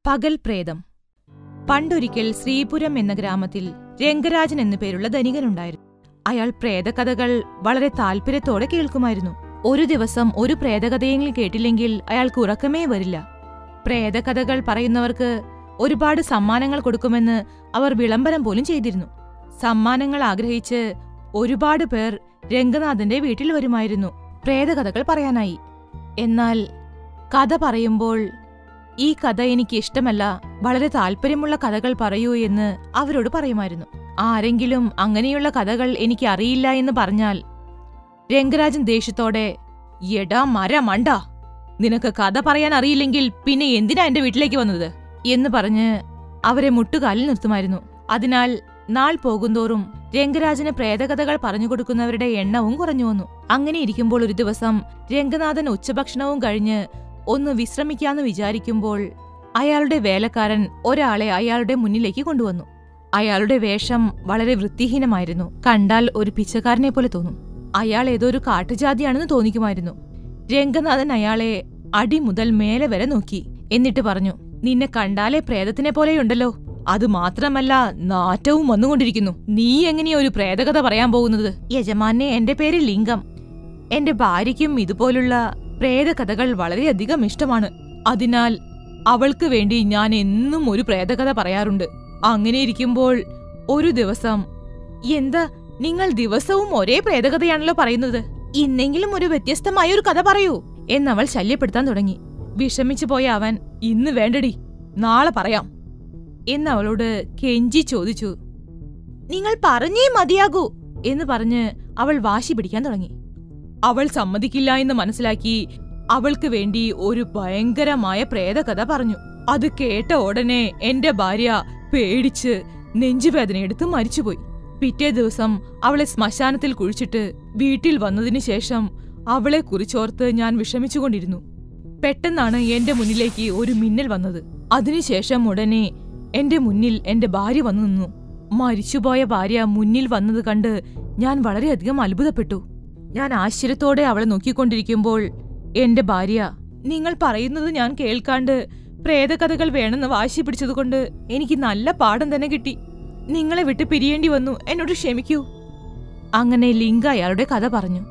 പകൽ പ്രേതം. പണ്ടൊരിക്കൽ ശ്രീപുരം എന്ന ഗ്രാമത്തിൽ രംഗരാജൻ എന്നു പേരുള്ള ധനികനുണ്ടായിരുന്നു. അയാൾ പ്രേതകഥകൾ വളരെ താല്പര്യത്തോടെ കേൾക്കുമായിരുന്നു. ഒരു ദിവസം ഒരു പ്രേതകഥയെങ്കിലും കേട്ടില്ലെങ്കിൽ അയാൾക്ക് ഉറക്കമേ വരില്ല. പ്രേതകഥകൾ പറയുന്നവർക്ക് ഒരുപാട് സമ്മാനങ്ങൾ കൊടുക്കുമെന്ന് അവർ വിളംബരം പോലും ചെയ്തിരുന്നു. സമ്മാനങ്ങൾ ആഗ്രഹിച്ച് ഒരുപാട് പേർ രംഗനാഥന്റെ വീട്ടിൽ വരുമായിരുന്നു പ്രേതകഥകൾ പറയാനായി. എന്നാൽ കഥ പറയുമ്പോൾ ഈ കഥ എനിക്ക് ഇഷ്ടമല്ല, വളരെ താല്പര്യമുള്ള കഥകൾ പറയൂ എന്ന് അവരോട് പറയുമായിരുന്നു. ആരെങ്കിലും അങ്ങനെയുള്ള കഥകൾ എനിക്ക് അറിയില്ല എന്ന് പറഞ്ഞാൽ രംഗരാജൻ ദേഷ്യത്തോടെ, എടാ മണ്ട, നിനക്ക് കഥ പറയാൻ അറിയില്ലെങ്കിൽ പിന്നെ എന്തിനാ എന്റെ വീട്ടിലേക്ക് വന്നത് എന്ന് പറഞ്ഞ് അവരെ മുട്ടുകാലിൽ നിർത്തുമായിരുന്നു. അതിനാൽ നാൾ പോകുന്തോറും രംഗരാജന് പ്രേതകഥകൾ പറഞ്ഞുകൊടുക്കുന്നവരുടെ എണ്ണവും കുറഞ്ഞു വന്നു. അങ്ങനെ ഇരിക്കുമ്പോൾ ഒരു ദിവസം രംഗനാഥൻ ഉച്ചഭക്ഷണവും കഴിഞ്ഞ് ഒന്ന് വിശ്രമിക്കാന്ന് വിചാരിക്കുമ്പോൾ അയാളുടെ വേലക്കാരൻ ഒരാളെ അയാളുടെ മുന്നിലേക്ക് കൊണ്ടുവന്നു. അയാളുടെ വേഷം വളരെ വൃത്തിഹീനമായിരുന്നു. കണ്ടാൽ ഒരു പിച്ചക്കാരനെ പോലെ തോന്നും. അയാൾ ഏതോ ഒരു കാട്ടുജാതിയാണെന്ന് തോന്നിക്കുമായിരുന്നു. രംഗനാഥൻ അയാളെ അടി മുതൽ മേലെ വരെ നോക്കി. എന്നിട്ട് പറഞ്ഞു, നിന്നെ കണ്ടാലേ പ്രേതത്തിനെ പോലെയുണ്ടല്ലോ. അത് മാത്രമല്ല, നാറ്റവും വന്നുകൊണ്ടിരിക്കുന്നു. നീ എങ്ങനെയാ ഒരു പ്രേതകഥ പറയാൻ പോകുന്നത്? യജമാനെ, എന്റെ പേര് ലിംഗം. എന്റെ ഭാര്യയ്ക്കും ഇതുപോലുള്ള പ്രേതകഥകൾ വളരെയധികം ഇഷ്ടമാണ്. അതിനാൽ അവൾക്ക് വേണ്ടി ഞാൻ എന്നും ഒരു പ്രേതകഥ പറയാറുണ്ട്. അങ്ങനെ ഇരിക്കുമ്പോൾ ഒരു ദിവസം, എന്താ നിങ്ങൾ ദിവസവും ഒരേ പ്രേതകഥയാണല്ലോ പറയുന്നത്? ഇന്നെങ്കിലും ഒരു വ്യത്യസ്തമായ ഒരു കഥ പറയൂ എന്നവൾ ശല്യപ്പെടുത്താൻ തുടങ്ങി. വിഷമിച്ചു പോയ അവൻ, ഇന്ന് വേണ്ടടി, നാളെ പറയാം എന്നവളോട് കെഞ്ചി ചോദിച്ചു. നിങ്ങൾ പറഞ്ഞേ മതിയാകൂ എന്ന് പറഞ്ഞ് അവൾ വാശി പിടിക്കാൻ തുടങ്ങി. അവൾ സമ്മതിക്കില്ല എന്ന് മനസ്സിലാക്കി അവൾക്ക് വേണ്ടി ഒരു ഭയങ്കരമായ പ്രേതകഥ പറഞ്ഞു. അത് കേട്ട ഉടനെ എന്റെ ഭാര്യ പേടിച്ച് നെഞ്ചുവേദനയെടുത്ത് മരിച്ചുപോയി. പിറ്റേ ദിവസം അവളെ ശ്മശാനത്തിൽ കുഴിച്ചിട്ട് വീട്ടിൽ വന്നതിന് ശേഷം അവളെ കുറിച്ചോർത്ത് ഞാൻ വിഷമിച്ചുകൊണ്ടിരുന്നു. പെട്ടെന്നാണ് എന്റെ മുന്നിലേക്ക് ഒരു മിന്നൽ വന്നത്. അതിനുശേഷം ഉടനെ എന്റെ മുന്നിൽ എന്റെ ഭാര്യ വന്നു നിന്നു. മരിച്ചുപോയ ഭാര്യ മുന്നിൽ വന്നത് കണ്ട് ഞാൻ വളരെയധികം അത്ഭുതപ്പെട്ടു. ഞാൻ ആശ്ചര്യത്തോടെ അവളെ നോക്കിക്കൊണ്ടിരിക്കുമ്പോൾ എന്റെ ഭാര്യ, നിങ്ങൾ പറയുന്നത് ഞാൻ കേൾക്കാണ്ട് പ്രേതകഥകൾ വേണമെന്ന് വാശി പിടിച്ചതുകൊണ്ട് എനിക്ക് നല്ല പാഠം തന്നെ കിട്ടി. നിങ്ങളെ വിട്ട് പിരിയേണ്ടി വന്നു, എന്നോട് ക്ഷമിക്കൂ. അങ്ങനെ ലിംഗ അയാളുടെ കഥ പറഞ്ഞു.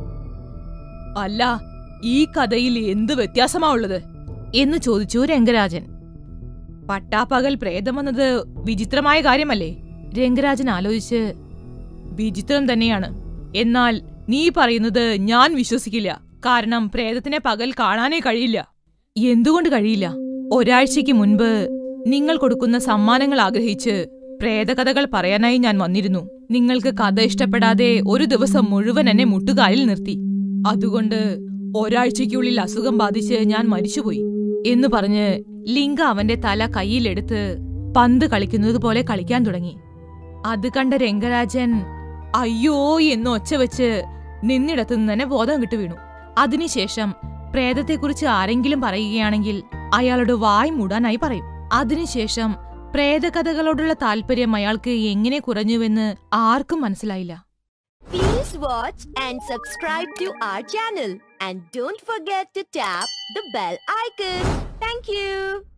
അല്ല, ഈ കഥയിൽ എന്ത് വ്യത്യാസമാ ഉള്ളത് എന്ന് ചോദിച്ചു രംഗരാജൻ. പട്ടാപ്പകൽ പ്രേതം വന്നത് വിചിത്രമായ കാര്യമല്ലേ? രംഗരാജൻ ആലോചിച്ച്, വിചിത്രം തന്നെയാണ്. എന്നാൽ നീ പറയുന്നത് ഞാൻ വിശ്വസിക്കില്ല. കാരണം പ്രേതത്തിനെ പകൽ കാണാനേ കഴിയില്ല. എന്തുകൊണ്ട് കഴിയില്ല? ഒരാഴ്ചയ്ക്ക് മുൻപ് നിങ്ങൾ കൊടുക്കുന്ന സമ്മാനങ്ങൾ ആഗ്രഹിച്ച് പ്രേതകഥകൾ പറയാനായി ഞാൻ വന്നിരുന്നു. നിങ്ങൾക്ക് കഥ ഇഷ്ടപ്പെടാതെ ഒരു ദിവസം മുഴുവൻ എന്നെ മുട്ടുകാലിൽ നിർത്തി. അതുകൊണ്ട് ഒരാഴ്ചയ്ക്കുള്ളിൽ അസുഖം ബാധിച്ച് ഞാൻ മരിച്ചുപോയി എന്ന് പറഞ്ഞ് ലിംഗ അവന്റെ തല കയ്യിലെടുത്ത് പന്ത് കളിക്കുന്നത് പോലെ കളിക്കാൻ തുടങ്ങി. അത് കണ്ട രംഗരാജൻ അയ്യോ എന്ന് ഒച്ച വെച്ച് നിന്നിടത്തു നിന്ന് തന്നെ ബോധം വിട്ടു വീണു. അതിനുശേഷം പ്രേതത്തെക്കുറിച്ച് ആരെങ്കിലും പറയുകയാണെങ്കിൽ അയാളുടെ വായ് മൂടാനായി പറയും. അതിനുശേഷം പ്രേതകഥകളോടുള്ള താല്പര്യം അയാൾക്ക് എങ്ങനെ കുറഞ്ഞുവെന്ന് ആർക്കും മനസ്സിലായില്ല. Please watch and subscribe to our channel and don't forget to tap the bell icon. Thank you.